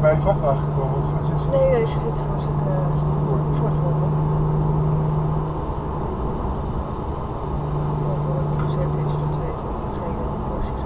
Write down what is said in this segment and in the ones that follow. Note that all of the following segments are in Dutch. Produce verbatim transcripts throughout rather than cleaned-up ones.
bij de vrachtwagen gekomen of zit ze? Nee, nee, ze zit voor, zit, uh, voor. voor de Volvo. Volvo wordt nu gezet is door twee gele Porsches.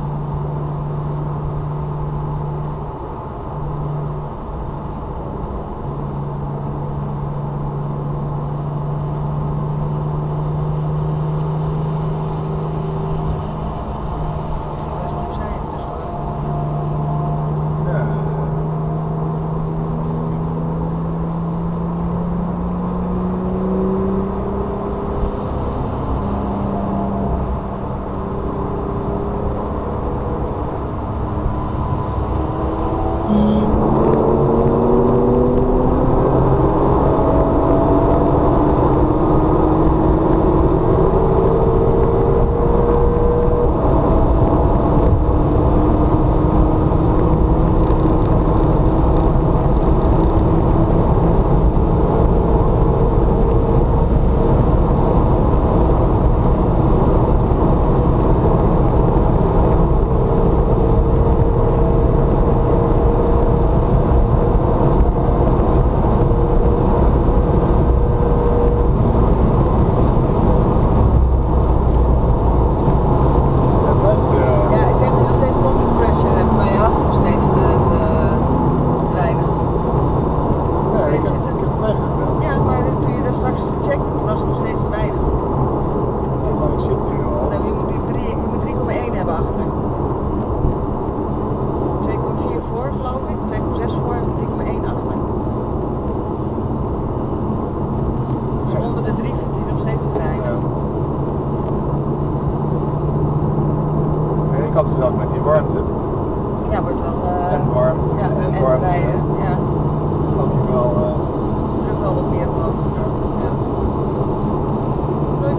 Ik had gedacht met die warmte. Ja, wordt wel. Uh, en warm. Ja, en, en warmte. rijden. Ja. Gaat hij wel. Uh, Druk wel wat meer omhoog. Ja. Ja. Leuk.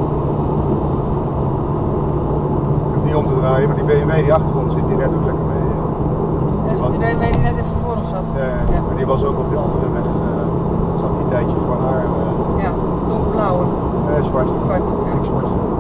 Ik hoef niet om te draaien, maar die B M W die achtergrond zit, die rijdt ook lekker mee. Ja, zit die B M W die net even voor ons zat. Ja, ja. Ja. Maar die was ook op die andere weg. Uh, zat die een tijdje voor haar. Uh, ja, donkerblauwe. Uh, zwart. Zwart. Ja. Ik zwart.